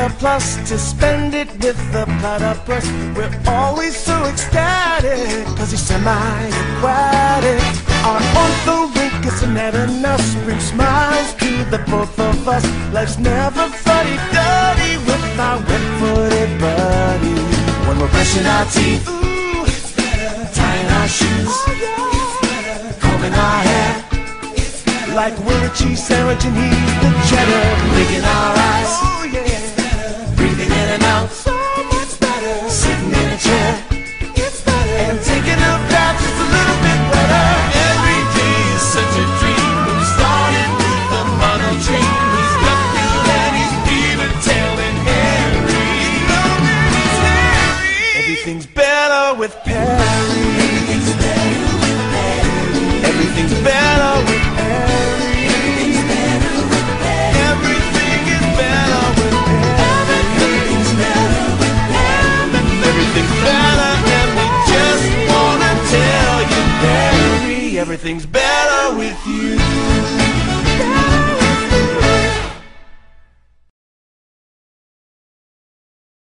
surplus to spend it with the platypus. We're always so ecstatic, cause he's semi-aquatic. Our ornithorhynchus and Ananas bring smiles to the both of us. Life's never fuddy-duddy with our wet-footed buddy. When we're brushing our teeth, ooh, it's better. Tying our shoes, oh, yeah. It's better. Combing our hair, it's better. Like we're a cheese sandwich and he's the cheddar. Blinking our eyes, oh yeah, it's better. Breathing in and out, so much better. Sitting in a chair, it's better. And taking a bath just a little bit better. Every day is such a dream. We started with the model train. He's got Bill and he's even telling Harry. Everything's better with Perry. Everything's better with Perry. Everything's better with Perry. Everything's better with Perry. Everything is better with Perry. Everything's better with Perry. Everything's better, and we just wanna tell you, Perry, everything's better with you.